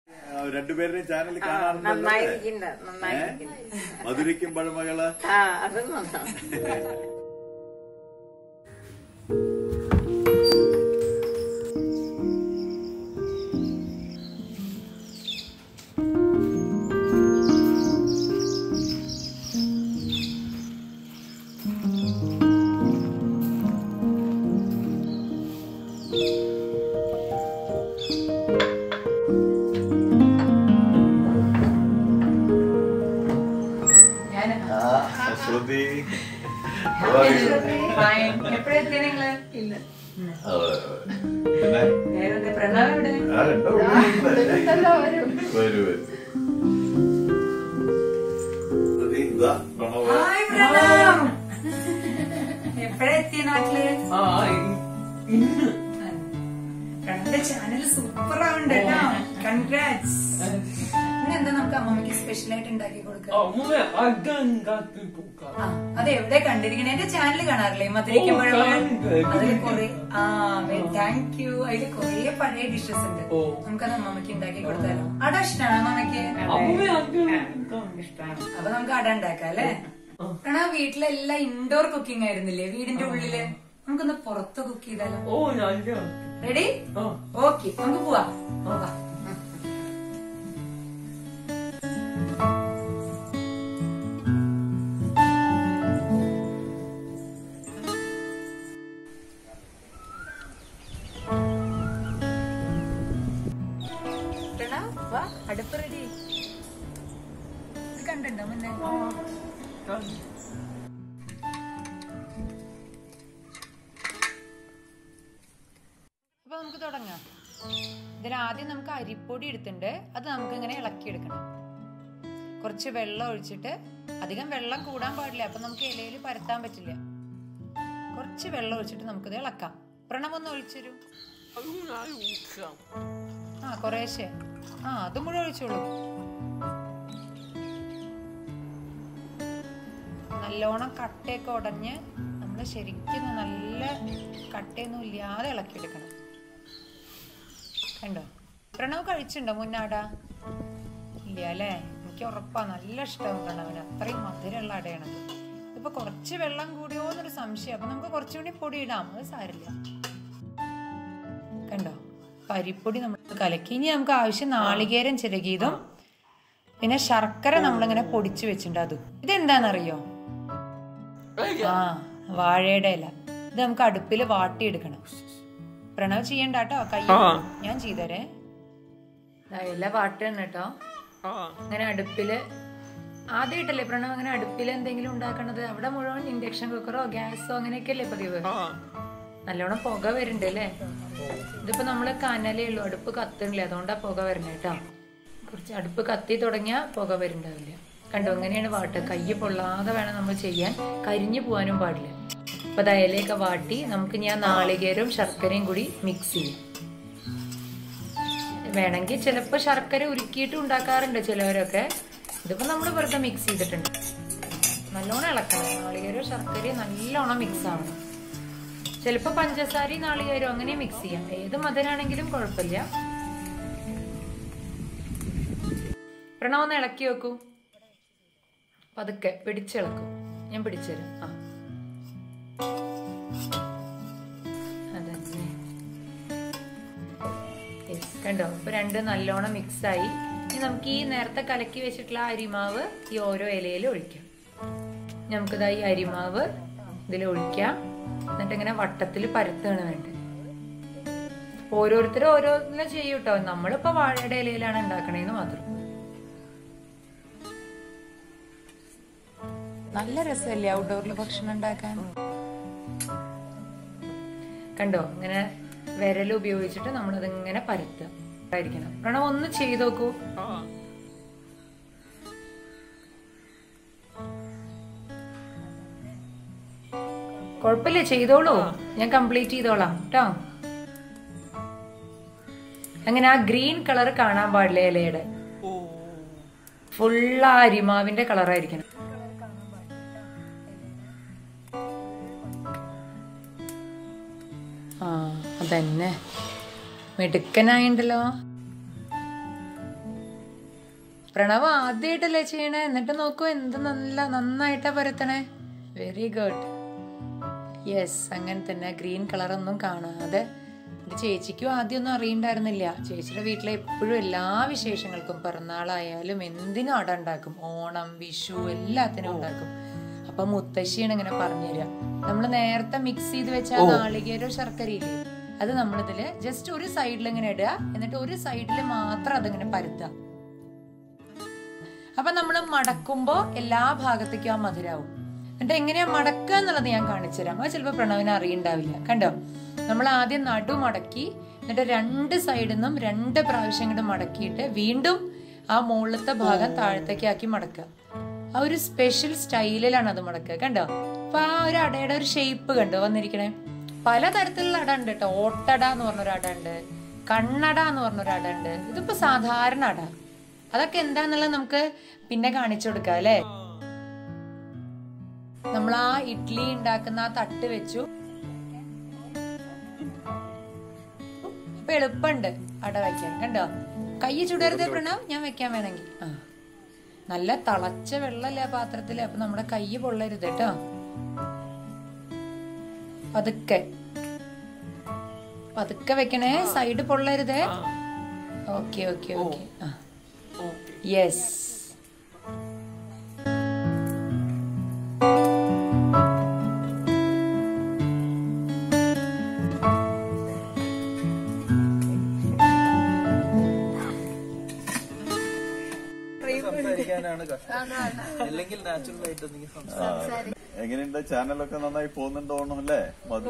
രണ്ടുപേരുടെയും ചാനൽ കാണാറുണ്ടല്ലോ. മധുരയ്ക്കും പഴമകള്. അതും നന്നാവും. എപ്പോഴെത്തിയ നാട്ടില്? പ്രണവിന്റെ ചാനൽ സൂപ്പർ ആവുന്നുണ്ട് കേട്ടോ. കൺഗ്രാറ്റ്സ്. എന്താ നമുക്ക് അമ്മമ്മക്ക് സ്പെഷ്യൽ ആയിട്ട് ഉണ്ടാക്കി കൊടുക്കാം? അത് എവിടെ കണ്ടിരിക്കണേ? എന്റെ ചാനൽ കാണാറില്ലേ? മധുരയ്ക്കുമ്പോഴും അതിൽ കൊറേ താങ്ക് യു. അതിൽ കൊറേ പഴയ ഡിഷസ് ഉണ്ട്. നമുക്കത് അമ്മമ്മക്ക് ഉണ്ടാക്കി കൊടുത്താലോ? അട ഇഷ്ടമാണോ അമ്മമ്മക്ക്? അപ്പൊ നമുക്ക് അട ഉണ്ടാക്കാം അല്ലേ? കാരണം വീട്ടിലെല്ലാം ഇൻഡോർ കുക്കിംഗ് ആയിരുന്നില്ലേ വീടിന്റെ ഉള്ളില്? നമുക്കൊന്ന് പുറത്ത് കുക്ക് ചെയ്താലോ? റെഡി? ഓക്കെ, നമുക്ക് പോവാം. അടുപ്പ് റെഡി. ഇത് കണ്ടോ മുന്നേ? അപ്പൊ നമുക്ക് തുടങ്ങാം. ഇതിലാദ്യം നമുക്ക് അരിപ്പൊടി എടുത്തിട്ടുണ്ട്. അത് നമുക്ക് ഇങ്ങനെ ഇളക്കിയെടുക്കണം. കുറച്ച് വെള്ളം ഒഴിച്ചിട്ട്, അധികം വെള്ളം കൂടാൻ പാടില്ല, അപ്പൊ നമുക്ക് ഇലയിൽ പരത്താൻ പറ്റില്ല. കുറച്ച് വെള്ളം ഒഴിച്ചിട്ട് നമുക്കിത് ഇളക്കാം. പ്രണവൊന്ന് ഒഴിച്ചരും. കുറേശ്ശെ. അത് മുഴുവൻ ഒഴിച്ചോളൂ. നല്ലോണം കട്ടയൊക്കെ ഉടഞ്ഞ് നമ്മള് ശരിക്കും നല്ല കട്ടയൊന്നും ഇല്ലാതെ ഇളക്കിയെടുക്കണം. കണ്ടോ? പ്രണവ് കഴിച്ചിട്ടുണ്ടോ മുന്നാട? ഇല്ല അല്ലേ? എനിക്ക് ഉറപ്പാ, നല്ല ഇഷ്ടമാവും പ്രണവിന്. അത്രയും മധുരമുള്ള അടയാണത്. ഇപ്പൊ കുറച്ച് വെള്ളം കൂടിയോന്നൊരു സംശയം. അപ്പൊ നമുക്ക് കുറച്ചുകൂടി പൊടി ഇടാം, അത് സാരില്ല. കണ്ടോ? അരിപ്പൊടി നമ്മൾ കലക്കി. ഇനി നമുക്ക് ആവശ്യം നാളികേരം ചിരകിയതും പിന്നെ ശർക്കര നമ്മളിങ്ങനെ പൊടിച്ചു വെച്ചിട്ടുണ്ട്. അതും. ഇതെന്താണെന്നറിയോ? വാഴയുടെ ഇല. ഇത് നമുക്ക് അടുപ്പിൽ വാട്ടിയെടുക്കണം. പ്രണവ് ചെയ്യണ്ട കേട്ടോ, കൈ ഞാൻ ചെയ്തരേ. ഇല വാട്ടണം കേട്ടോ. അങ്ങനെ അടുപ്പില് ആദ്യമായിട്ടല്ലേ പ്രണവ് അങ്ങനെ അടുപ്പിൽ എന്തെങ്കിലും ഉണ്ടാക്കണത്? അവിടെ മുഴുവൻ ഇൻഡക്ഷൻ കുക്കറോ ഗ്യാസോ അങ്ങനെയൊക്കെയല്ലേ പതിവ്? നല്ലോണം പുക വരുന്നുണ്ട് അല്ലേ? ഇതിപ്പോ നമ്മള് കനലേ ഉള്ളൂ, അടുപ്പ് കത്തണില്ല, അതുകൊണ്ടാ പുക വരണേ കേട്ടോ. കുറച്ച് അടുപ്പ് കത്തി തുടങ്ങിയാ പുക വരുന്നുണ്ടാവില്ല. കണ്ടോ? ഇങ്ങനെയാണ് വാട്ടുക. കൈ പൊള്ളാതെ വേണം നമ്മൾ ചെയ്യാൻ, കരിഞ്ഞു പോകാനും പാടില്ല. അപ്പൊ ഇലയൊക്കെ വാട്ടി നമുക്ക് ഞാൻ നാളികേരവും ശർക്കരയും കൂടി മിക്സ് ചെയ്യും. വേണമെങ്കിൽ ചിലപ്പോ ശർക്കര ഉരുക്കിയിട്ട് ഉണ്ടാക്കാറുണ്ട് ചിലവരൊക്കെ. ഇതിപ്പോ നമ്മൾ വെറുതെ മിക്സ് ചെയ്തിട്ടുണ്ട്. നല്ലോണം ഇളക്കണം. നാളികേരവും ശർക്കരയും നല്ലോണം മിക്സ് ആവണം. ചിലപ്പോ പഞ്ചസാരയും നാളികേരവും അങ്ങനെ മിക്സ് ചെയ്യാം. ഏത് മധുരാണെങ്കിലും കുഴപ്പമില്ല. പ്രണവ് ഒന്ന് ഇളക്കി വെക്കൂ. പതുക്കെ പിടിച്ചിളക്കും. ഞാൻ പിടിച്ചുതരാം. അതന്നെ. കണ്ടോ? ഇപ്പൊ രണ്ടും നല്ലോണം മിക്സായി. ഇനി നമുക്ക് ഈ നേരത്തെ കലക്കി വെച്ചിട്ടുള്ള അരിമാവ് ഈ ഓരോ ഇലയിലും ഒഴിക്കാം. നമുക്കിതാ ഈ അരിമാവ് ഇതിൽ ഒഴിക്കാം. എന്നിട്ട് ഇങ്ങനെ വട്ടത്തിൽ പരത്താണ് വേണ്ടത്. ഓരോരുത്തരും ഓരോന്നിലും ചെയ്യും കേട്ടോ. നമ്മളിപ്പോ വാഴയുടെ ഇലയിലാണ് ഉണ്ടാക്കണേന്ന് മാത്രം. നല്ല രസമല്ലേ ഔട്ട്ഡോറിൽ ഭക്ഷണം ഉണ്ടാക്കാൻ? കണ്ടോ? ഇങ്ങനെ വിരൽ ഉപയോഗിച്ചിട്ട് നമ്മളതിങ്ങനെ പരത്തായിരിക്കണം. പ്രണവ് ഒന്ന് ചെയ്ത് നോക്കൂ. കുഴപ്പമില്ല, ചെയ്തോളൂ. ഞാൻ കംപ്ലീറ്റ് ചെയ്തോളാം കേട്ടോ. അങ്ങനെ ആ ഗ്രീൻ കളർ കാണാൻ പാടില്ല ഇലയുടെ. ഫുൾ ആ അരിമാവിന്റെ കളറായിരിക്കണം. അതന്നെ മിടുക്കനായിണ്ടല്ലോ. പ്രണവ് ആദ്യമായിട്ടല്ലേ ചെയ്യണേ? എന്നിട്ട് നോക്കൂ എന്ത് നന്നായിട്ടാ പരത്തണേ. Very good. യെസ്, അങ്ങനെ തന്നെ. ഗ്രീൻ കളറൊന്നും കാണാതെ. ചേച്ചിക്കും ആദ്യമൊന്നും അറിയണ്ടായിരുന്നില്ല. ചേച്ചിയുടെ വീട്ടിലെ എപ്പോഴും എല്ലാ വിശേഷങ്ങൾക്കും, പിറന്നാളായാലും എന്തിനും അട ഉണ്ടാക്കും. ഓണം, വിഷു എല്ലാത്തിനും ഉണ്ടാക്കും. അപ്പൊ മുത്തശ്ശിയാണ് ഇങ്ങനെ പറഞ്ഞുതരാ. നമ്മൾ നേരത്തെ മിക്സ് ചെയ്ത് വെച്ച നാളികേരോ ശർക്കരയില്ലേ, അത് നമ്മളിതില് ജസ്റ്റ് ഒരു സൈഡിൽ ഇങ്ങനെ ഇടുക. എന്നിട്ട് ഒരു സൈഡിൽ മാത്രം അതിങ്ങനെ പരത്തുക. അപ്പൊ നമ്മൾ മടക്കുമ്പോ എല്ലാ ഭാഗത്തേക്കും ആ മധുരാവും. എന്നിട്ട് എങ്ങനെയാ മടക്കുക എന്നുള്ളത് ഞാൻ കാണിച്ചു തരാം. അത് ചിലപ്പോൾ പ്രണവിന് അറിയണ്ടാവില്ല. കണ്ടോ, നമ്മൾ ആദ്യം നടു മടക്കി, എന്നിട്ട് 2 സൈഡിൽ നിന്നും 2 പ്രാവശ്യം ഇങ്ങോട്ട് മടക്കിയിട്ട് വീണ്ടും ആ മുകളിലത്തെ ഭാഗം താഴത്തേക്ക് ആക്കി മടക്കുക. ആ ഒരു സ്പെഷ്യൽ സ്റ്റൈലിലാണ് അത് മടക്കുക. കണ്ടോ, അപ്പൊ ആ ഒരു അടയുടെ ഒരു ഷേപ്പ് കണ്ടോ വന്നിരിക്കണേ. പലതരത്തിലുള്ള അട ഉണ്ട് കേട്ടോ. ഓട്ടട എന്ന് പറഞ്ഞൊരു അട ഉണ്ട്, കണ്ണട എന്ന് പറഞ്ഞൊരു അട ഉണ്ട്. ഇതിപ്പോ സാധാരണ അട. അതൊക്കെ എന്താന്നുള്ളത് നമുക്ക് പിന്നെ കാണിച്ചു കൊടുക്കാം അല്ലെ. നമ്മൾ ആ ഇഡ്ഡലി ഉണ്ടാക്കുന്ന ആ തട്ട് വെച്ചു. അപ്പൊ എളുപ്പമുണ്ട് അട വയ്ക്കാൻ. കണ്ടോ, കൈ ചുടരുതേ പ്രണവ്, ഞാൻ വെക്കാൻ വേണമെങ്കിൽ. നല്ല തിളച്ച വെള്ളല്ലേ ആ പാത്രത്തില്. അപ്പൊ നമ്മുടെ കൈ പൊള്ളരുത് കേട്ടോ. പതുക്കെ പതുക്കെ വെക്കണേ, സൈഡ് പൊള്ളരുതേ. Okay okay okay. യെസ്. എങ്ങനെയുണ്ട്? ചാനലൊക്കെ നന്നായി പോകുന്നുണ്ടോണം അല്ലേ?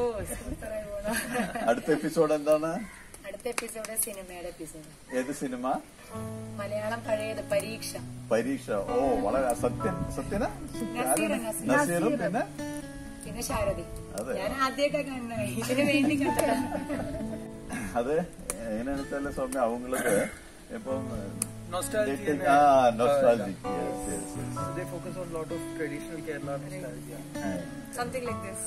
അടുത്ത എപ്പിസോഡ് എന്താണ്? അടുത്ത എപ്പിസോഡ് സിനിമയുടെ എപ്പിസോഡ്. ഏത് സിനിമ? മലയാളം പഴയത്, പരീക്ഷ. പരീക്ഷ. ഓ, വളരെ സത്യന നസീറും പിന്നെ ശാരദി. അതെ, ഞാൻ ആദ്യമായിട്ടാ ഇതിനു വേണ്ടി കണ്ടത്. അത് എങ്ങനെയാണെന്ന് വെച്ചാല് സൗമ്യ അവங்களுக்கு ഇപ്പം nostalgic. Nostalgic. Yes. They focus on a lot of traditional Kerala nostalgia. Something like this.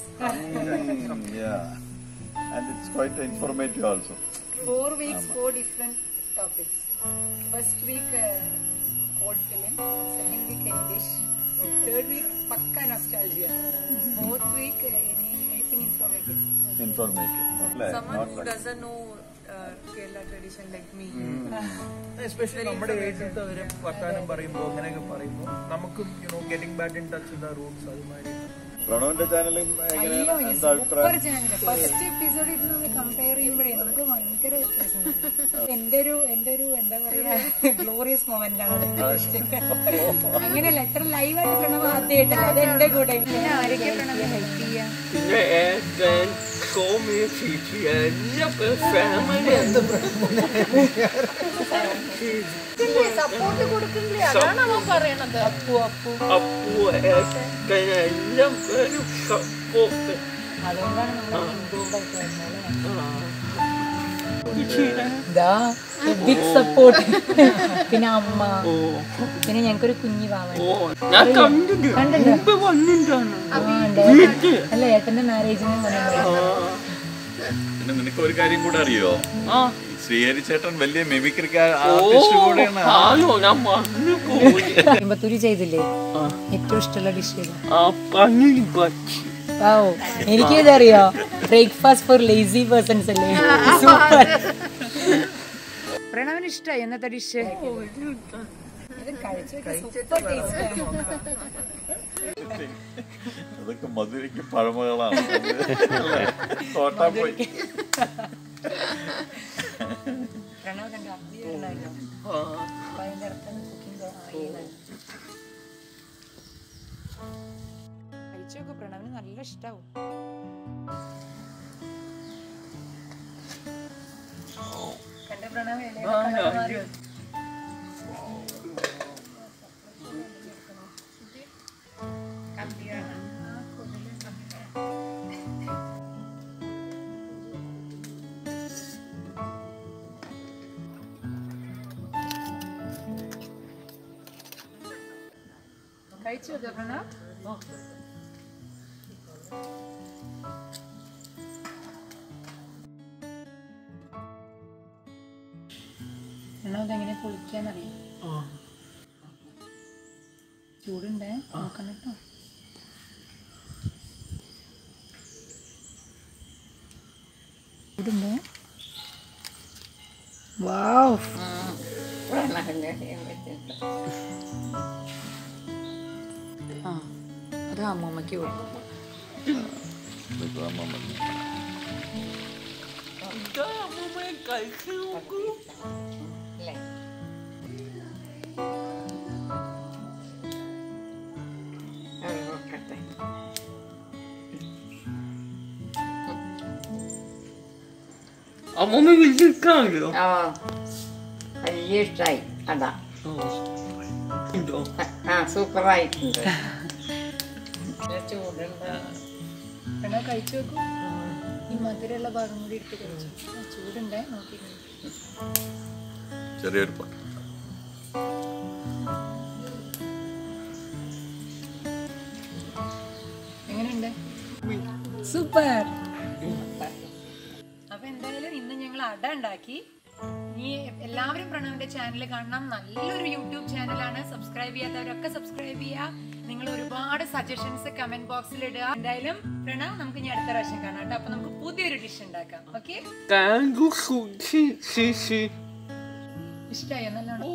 Yeah. And it's quite informative also. 4 weeks, 4 different topics. First week old film, second week English, third week pakka nostalgia, fourth week anything informative. Someone who doesn't know Kerala tradition like me. Especially നമ്മുടെ ഏജിലത്തെ അവര് വർത്താനം പറയുമ്പോൾ അങ്ങനെയൊക്കെ പറയുമ്പോൾ നമുക്കും getting back in touch with our roots. അതുമാതിരി പ്രണവിന്റെ ചാനലും എന്താ അഭിപ്രായം? ഫസ്റ്റ് എപ്പിസോഡ് ഇത് നമ്മൾ കമ്പയർ ചെയ്യുമ്പോഴേ നമുക്ക് ഭയങ്കര വ്യത്യാസം. എന്റെ ഒരു എന്താ പറയാ ഗ്ലോറിയസ് മൊമെന്റ് ആണ്. അങ്ങനെയല്ല, എത്ര ലൈവായിട്ട് പ്രണവ് ആദ്യമായിട്ടല്ല. അത് എന്റെ കൂടെ. പിന്നെ ആരൊക്കെ പ്രണവ് ഹെൽപ്പ് ചെയ്യാം? സപ്പോർട്ട് കൊടുക്കില്ലേ, അതാണ് അവൻ പറയണത്. അപ്പു അതുകൊണ്ടാണ് നമ്മൾ ബിഗ് സപ്പോർട്ട്. പിന്നെ അമ്മ, പിന്നെ ഞങ്ങൾക്കൊരു കുഞ്ഞു പാവണ്ട്. അല്ല, ഏട്ടന്റെ മാരേജിന് പിന്നെ നിനക്ക് ഒരു കാര്യം കൂടെ അറിയോ? ശ്രീഹരി ചേട്ടൻ വലിയ മിമിക്രിക്ക് ആർട്ടിസ്റ്റ് കൂടെയാണ്. കോയമ്പത്തൂര് ചെയ്തില്ലേ ഏറ്റവും ഇഷ്ടമുള്ള ഡിഷ്? എനിക്കിതറിയോ, ബ്രേക്ക്ഫാസ്റ്റ് ഫോർ ലേസി പേഴ്സൺസ് അല്ലേ. സൂപ്പർ. പ്രണവിന് ഇഷ്ടമായി എന്നത്തെ ഡിഷ്? അതൊക്കെ മധുരയ്ക്ക് പഴമകളാണ്. തോട്ടാ പോയി. പ്രണവ് കണ്ടോ കഴിച്ചോക്കെ, പ്രണവിന് നല്ല ഇഷ്ടാവും. കണ്ട പ്രണവ് കഴിച്ചു പ്രണവ്. പ്രണവ് എങ്ങനെ പൊളിക്കാന്നറിയാം. ചൂടുണ്ടേ നോക്കണം കേട്ടോ. ചൂടുണ്ടേ. വാവ്. ആ അത് അമ്മൂമ്മയ്ക്ക് കൊടുക്കും. അല്ലേ അമ്മൂമ്മ വിളിച്ചിട്ടാണല്ലോ. വലിയ ഇഷ്ടമായി. അതാ സൂപ്പറായിട്ടുണ്ട്. എന്നാ കഴിച്ചു നോക്കൂ. ഈ മധുരമുള്ള ഭാഗം കൂടി എടുത്ത് കഴിച്ചു. ചൂടുണ്ടേ നോക്കിയിട്ടുണ്ട്. ചെറിയൊരു പാട്ട്. എങ്ങനെയുണ്ട്? സൂപ്പർ. അപ്പൊ എന്തായാലും ഇന്ന് ഞങ്ങൾ അട ഉണ്ടാക്കി. ഇനി എല്ലാവരും പ്രണവിന്റെ ചാനൽ കാണണം. നല്ലൊരു യൂട്യൂബ് ചാനലാണ്. സബ്സ്ക്രൈബ് ചെയ്യാത്തവരൊക്കെ സബ്സ്ക്രൈബ് ചെയ്യുക. നിങ്ങൾ ഒരുപാട് സജഷൻസ് കമന്റ് ബോക്സിൽ ഇടുക. എന്തായാലും പ്രണവ് നമുക്ക് ഇനി അടുത്ത പ്രാവശ്യം കാണാം കേട്ടോ. അപ്പൊ നമുക്ക് പുതിയൊരു ഡിഷ് ഉണ്ടാക്കാം. ഓക്കെ? ഇഷ്ടായോ? നല്ലോണം